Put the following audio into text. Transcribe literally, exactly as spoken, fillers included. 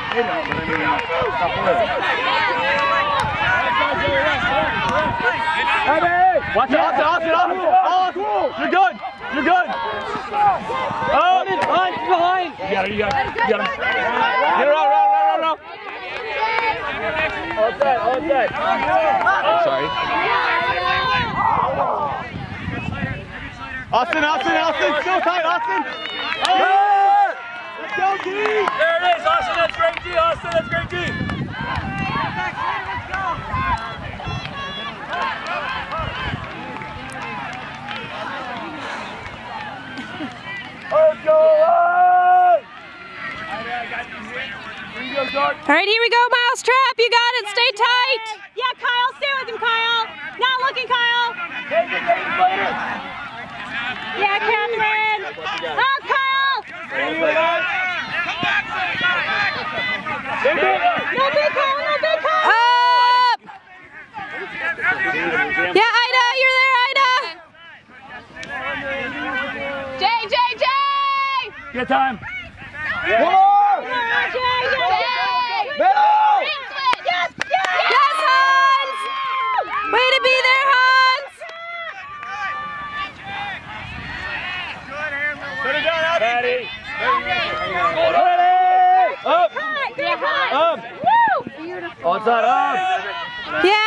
Watch out, Austin, Austin, Austin! You're good! You're good! Oh, behind, behind! You got it, you got it, you got it. Get her out, out, out, out, out! All set, all set. Sorry. Austin, Austin, Austin! Still tight, Austin! Yeah! Let's go, D! There it is, Austin, that's great D, Austin, that's great D! Let's go! All right, here we go, Mousetrap. You got it. Stay tight. Yeah, Kyle, stay with him, Kyle. Not looking, Kyle. Yeah, Catherine. Oh, Kyle. No big Kyle, no big Kyle. Up. Yeah, Ida, you're there, Ida. Jay, Jay, Jay. Good time. Yeah. One more. Jay, Jay. Middle. Yes, yes. Yes, Hans. Way to be there, Hans. Put it down, Patty. Up. Up. Up. Woo. Beautiful. Onside up. Yeah.